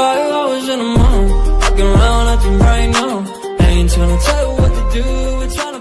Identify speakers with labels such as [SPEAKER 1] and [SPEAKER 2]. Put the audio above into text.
[SPEAKER 1] 5 hours in a month, walking around acting right now. I ain't tryna tell you what to do, we're tryna